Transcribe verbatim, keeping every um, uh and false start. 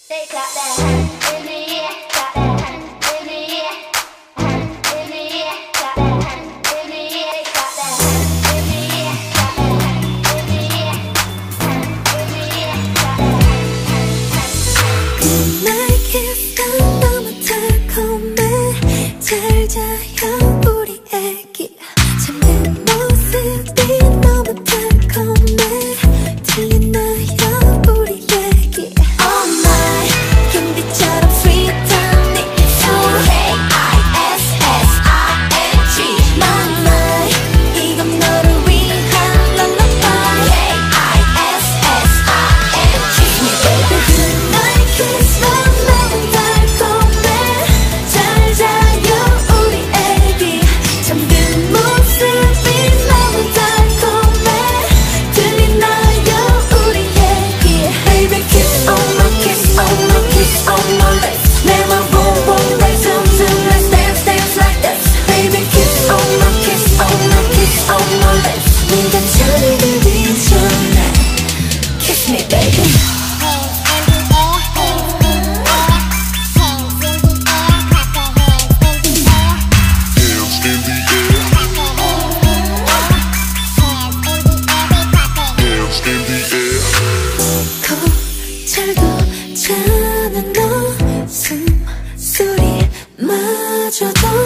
They clap their hands in the air, clap their hands in the air, hands in the air, clap their hands in the air, they clap their hands in the air, clap their hands in the air, hands in the air, clap their hands, hands, hands. 날 키스가 너무 달콤해. 잘 자요 우리 애기. 잠든 모습이 너무 달콤해. 들리나요 우리 얘기. Oh my 금빛처럼 sweet한 네 손 K I S S I N G My my 이건 너를 위한 lullaby K I S S I N G 날 키스가 너무 달콤해. 잘 자요 우리 애기. 잠든 모습이 너무 달콤해. 들리나요 우리 얘기. Baby kiss on my kiss on my kiss on my lips. 내맘 boom boom raise up to let's dance dance like this. Baby kiss on my kiss on my kiss on my lips. 네가 저를 들기 전에 kiss me baby. 거칠고 자는 너 숨소리마저도